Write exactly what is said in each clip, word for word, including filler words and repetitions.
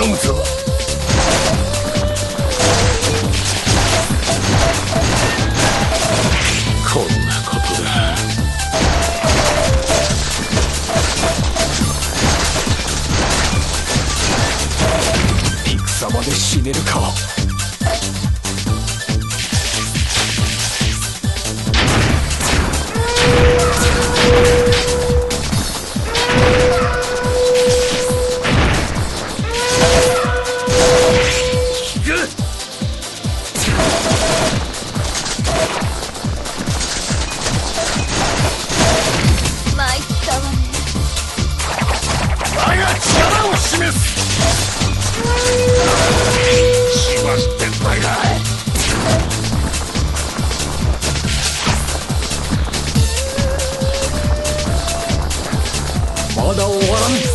むぞ。こんなことだ。戦場で死ねるか。まだ終わらん。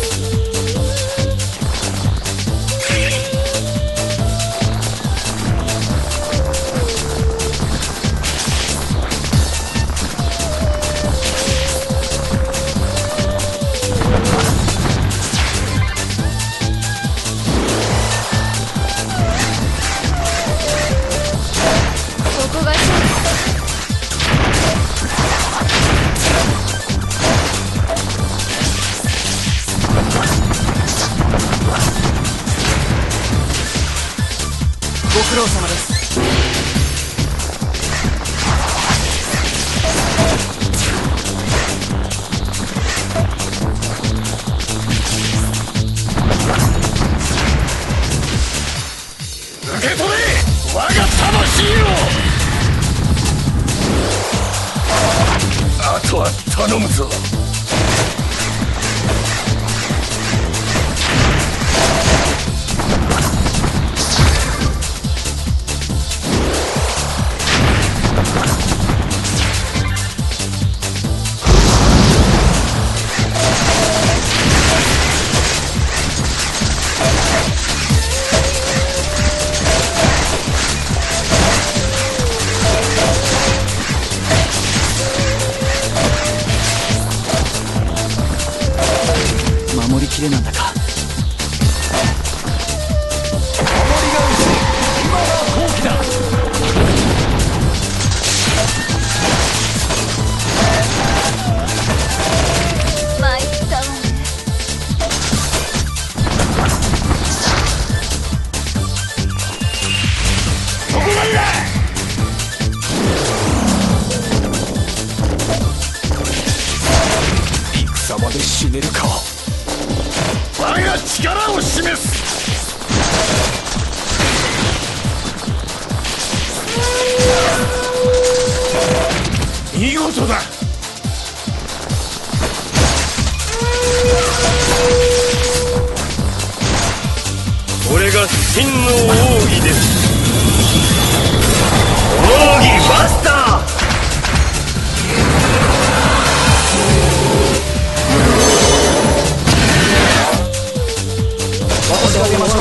ご苦労様です。受け取れ我が魂を。あとは頼むぞ。守りきれなんだか。守りが薄い。今が好機だ。参ったわね。そこまでだ。戦場で死ねるか。我が力を示す。見事だ。これが真の奥義です。奥義マスター。私が出ました。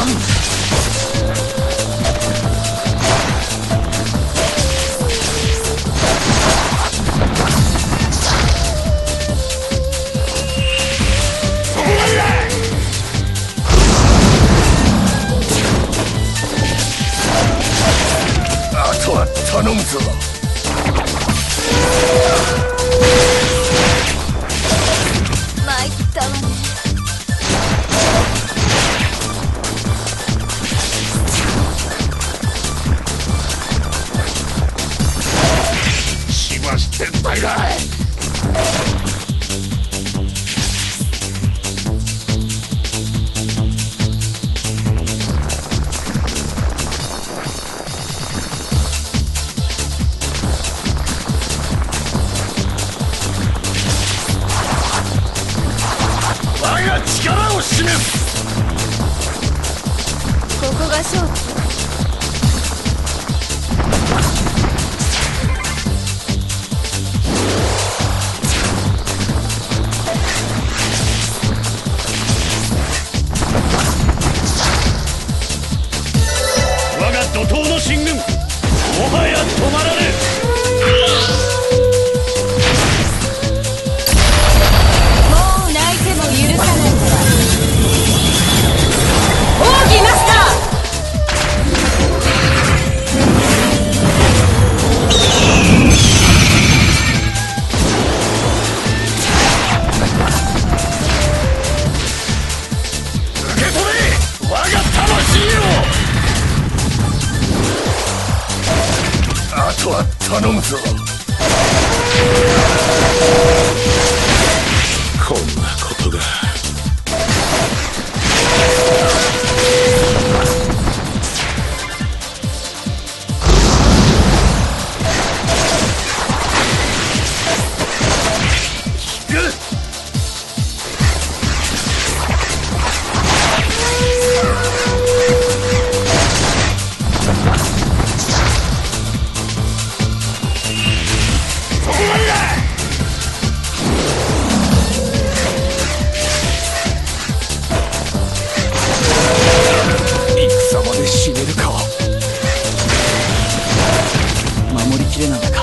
あとは頼むぞ。参ったわね。しばし先輩だ。我が力を示す。ここが勝負。 とは頼むぞ。こんなことが。戦まで死ねるか。守りきれなのか。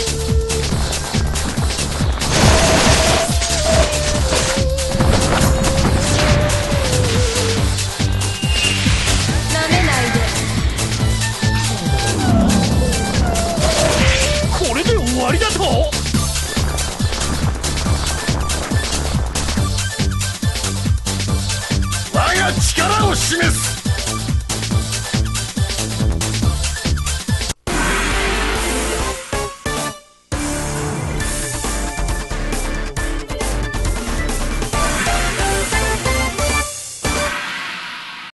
なめないで。 これで終わりだと。